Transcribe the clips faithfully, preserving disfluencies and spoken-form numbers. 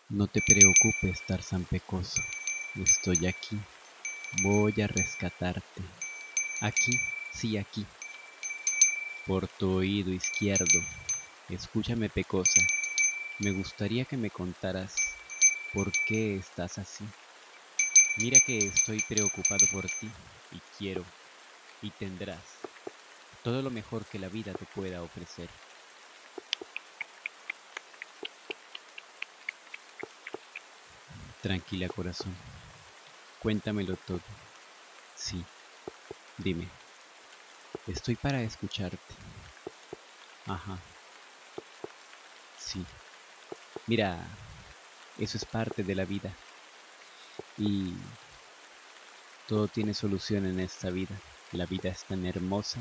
No te preocupes, Tarzán Pecoso. Estoy aquí. Voy a rescatarte. Aquí, sí, aquí. Por tu oído izquierdo. Escúchame, Pecosa. Me gustaría que me contaras por qué estás así. Mira que estoy preocupado por ti y quiero y tendrás todo lo mejor que la vida te pueda ofrecer. Tranquila, corazón. Cuéntamelo todo. Sí, dime. Estoy para escucharte. Ajá, sí. Mira, eso es parte de la vida y todo tiene solución en esta vida. La vida es tan hermosa.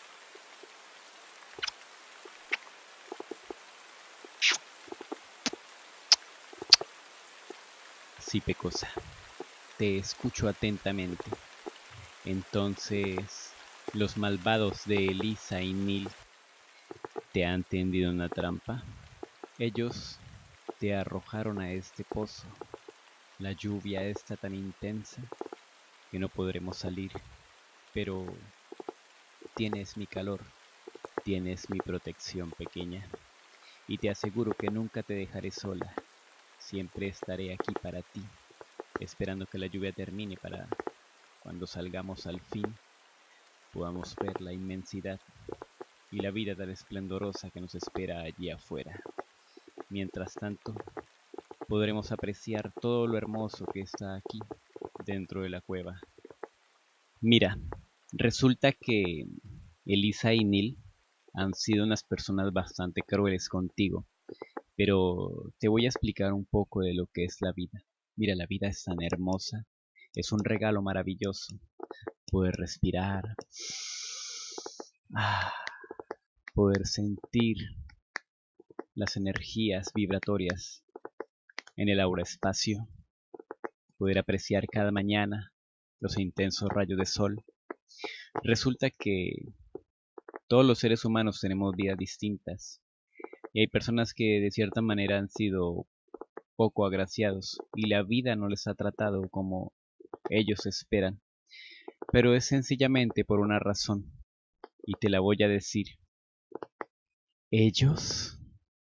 Sí, Pecosa, te escucho atentamente. Entonces, los malvados de Elisa y Neil te han tendido una trampa. Ellos te arrojaron a este pozo. La lluvia está tan intensa que no podremos salir, pero tienes mi calor, tienes mi protección, pequeña, y te aseguro que nunca te dejaré sola. Siempre estaré aquí para ti, esperando que la lluvia termine para cuando salgamos al fin podamos ver la inmensidad y la vida tan esplendorosa que nos espera allí afuera. Mientras tanto, podremos apreciar todo lo hermoso que está aquí dentro de la cueva. Mira, resulta que Elisa y Neil han sido unas personas bastante crueles contigo, pero te voy a explicar un poco de lo que es la vida. Mira, la vida es tan hermosa, es un regalo maravilloso. Poder respirar, ah, poder sentir las energías vibratorias en el aura espacio, poder apreciar cada mañana los intensos rayos de sol. Resulta que todos los seres humanos tenemos vidas distintas y hay personas que de cierta manera han sido poco agraciados y la vida no les ha tratado como ellos esperan, pero es sencillamente por una razón y te la voy a decir. Ellos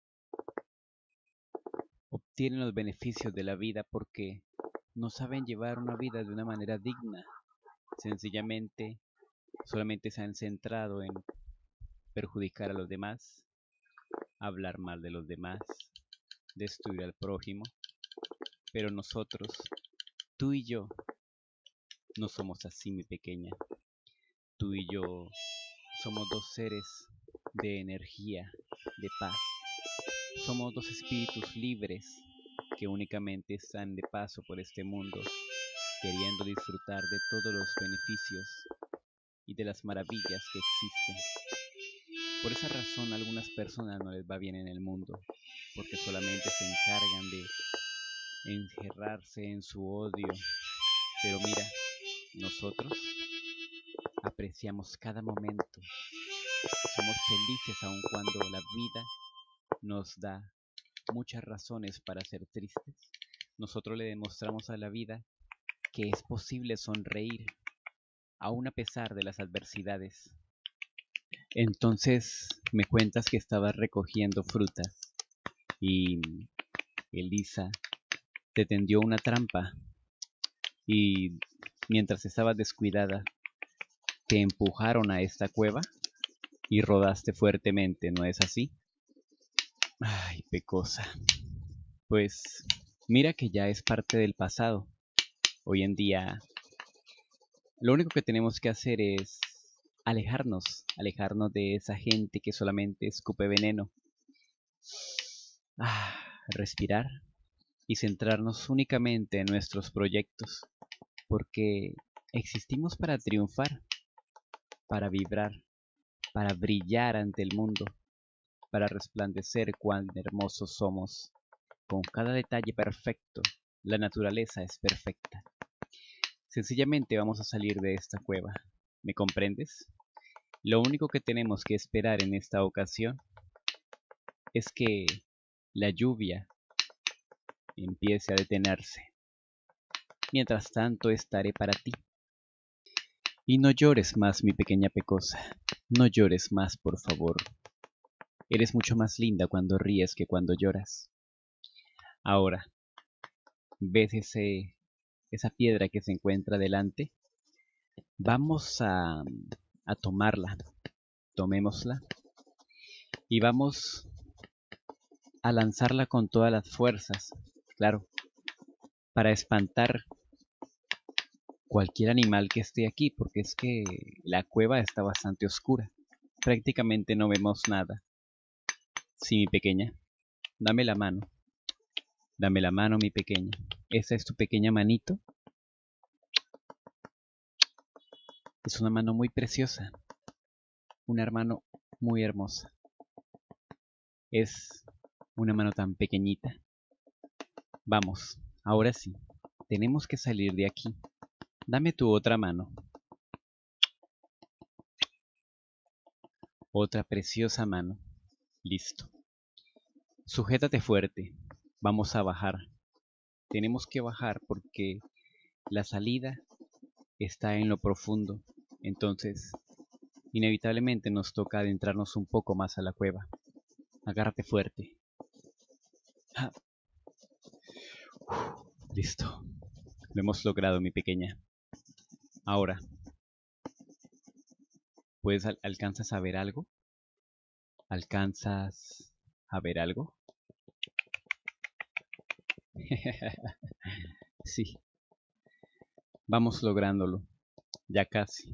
obtienen los beneficios de la vida porque no saben llevar una vida de una manera digna. Sencillamente, solamente se han centrado en perjudicar a los demás, hablar mal de los demás, destruir al prójimo. Pero nosotros, tú y yo, no somos así, mi pequeña. Tú y yo somos dos seres de energía, de paz. Somos dos espíritus libres que únicamente están de paso por este mundo, queriendo disfrutar de todos los beneficios y de las maravillas que existen. Por esa razón a algunas personas no les va bien en el mundo, porque solamente se encargan de encerrarse en su odio. Pero mira, nosotros apreciamos cada momento, somos felices aun cuando la vida nos da muchas razones para ser tristes. Nosotros le demostramos a la vida que es posible sonreír aun a pesar de las adversidades. Entonces me cuentas que estabas recogiendo frutas y Elisa te tendió una trampa y mientras estabas descuidada te empujaron a esta cueva y rodaste fuertemente, ¿no es así? Ay, Pecosa. Pues mira que ya es parte del pasado. Hoy en día lo único que tenemos que hacer es alejarnos, alejarnos de esa gente que solamente escupe veneno. Ah, respirar y centrarnos únicamente en nuestros proyectos, porque existimos para triunfar, para vibrar, para brillar ante el mundo, para resplandecer cuán hermosos somos, con cada detalle perfecto. La naturaleza es perfecta. Sencillamente vamos a salir de esta cueva. ¿Me comprendes? Lo único que tenemos que esperar en esta ocasión es que la lluvia empiece a detenerse. Mientras tanto estaré para ti. Y no llores más, mi pequeña pecosa. No llores más, por favor. Eres mucho más linda cuando ríes que cuando lloras. Ahora, ¿ves ese, esa piedra que se encuentra delante? Vamos a, a tomarla. Tomémosla. Y vamos a lanzarla con todas las fuerzas. Claro, para espantar cualquier animal que esté aquí, porque es que la cueva está bastante oscura. Prácticamente no vemos nada. Sí, mi pequeña, dame la mano. Dame la mano, mi pequeña. ¿Esa es tu pequeña manito? Es una mano muy preciosa. Una mano muy hermosa. Es una mano tan pequeñita. Vamos, ahora sí. Tenemos que salir de aquí. Dame tu otra mano. Otra preciosa mano. Listo. Sujétate fuerte. Vamos a bajar. Tenemos que bajar porque la salida está en lo profundo. Entonces, inevitablemente nos toca adentrarnos un poco más a la cueva. Agárrate fuerte. Ah. Uf, listo. Lo hemos logrado, mi pequeña. Ahora, ¿puedes al alcanzas a ver algo? ¿Alcanzas a ver algo? Sí. Vamos lográndolo. Ya casi.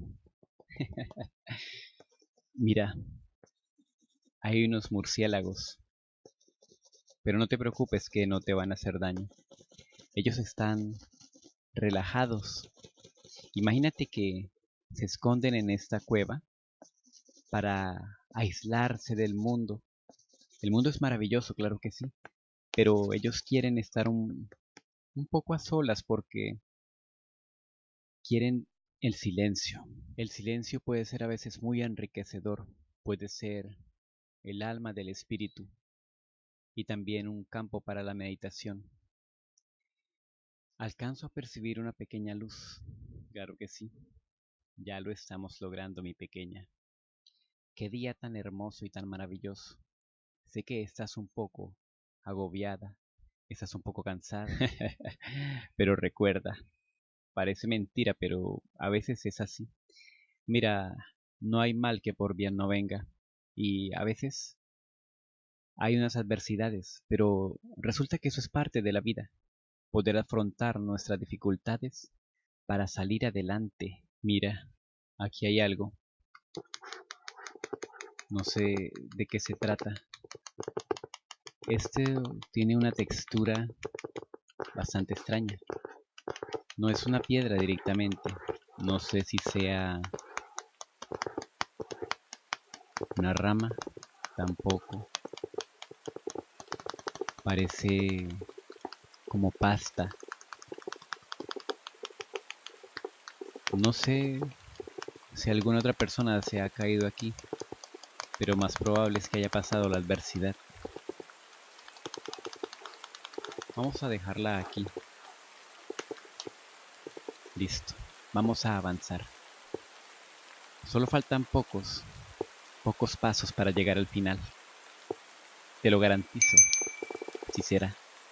Mira, hay unos murciélagos. Pero no te preocupes que no te van a hacer daño. Ellos están relajados. Imagínate que se esconden en esta cueva para aislarse del mundo. El mundo es maravilloso, claro que sí, pero ellos quieren estar un, un poco a solas porque quieren el silencio. El silencio puede ser a veces muy enriquecedor, puede ser el alma del espíritu y también un campo para la meditación. Alcanzo a percibir una pequeña luz, claro que sí, ya lo estamos logrando, mi pequeña. Qué día tan hermoso y tan maravilloso. Sé que estás un poco agobiada, estás un poco cansada, pero recuerda, parece mentira, pero a veces es así. Mira, no hay mal que por bien no venga, y a veces hay unas adversidades, pero resulta que eso es parte de la vida, poder afrontar nuestras dificultades para salir adelante. Mira, aquí hay algo, no sé de qué se trata. Este tiene una textura bastante extraña. No es una piedra directamente. No sé si sea una rama, tampoco. Parece como pasta. No sé si alguna otra persona se ha caído aquí, pero más probable es que haya pasado la adversidad. Vamos a dejarla aquí. Listo. Vamos a avanzar. Solo faltan pocos, pocos pasos para llegar al final. Te lo garantizo. Así será.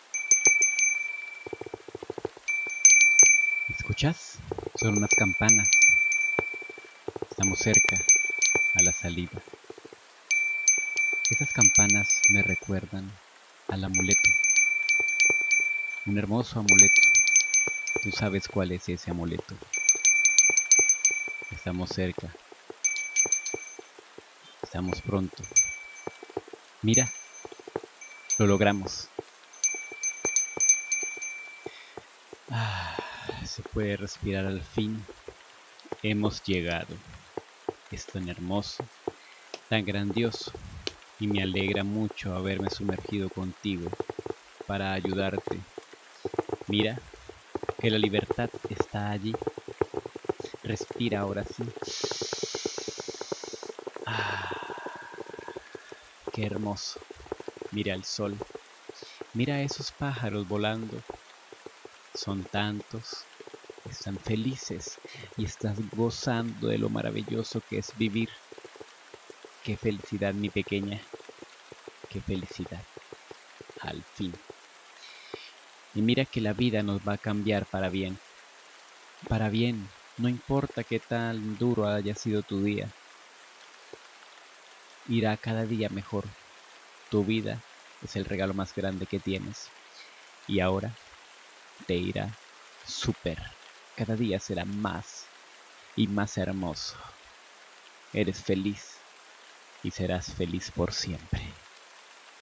¿Escuchas? Son unas campanas. Estamos cerca a la salida. Esas campanas me recuerdan al amuleto. Un hermoso amuleto. Tú sabes cuál es ese amuleto. Estamos cerca. Estamos pronto. Mira, lo logramos. Ah, se puede respirar al fin. Hemos llegado. Es tan hermoso, tan grandioso, y me alegra mucho haberme sumergido contigo para ayudarte. Mira, que la libertad está allí. Respira ahora sí. Ah, qué hermoso. Mira el sol. Mira a esos pájaros volando. Son tantos. Están felices y estás gozando de lo maravilloso que es vivir. Qué felicidad, mi pequeña. Qué felicidad. Al fin. Y mira que la vida nos va a cambiar para bien. Para bien. No importa qué tan duro haya sido tu día. Irá cada día mejor. Tu vida es el regalo más grande que tienes. Y ahora te irá súper. Cada día será más y más hermoso. Eres feliz y serás feliz por siempre.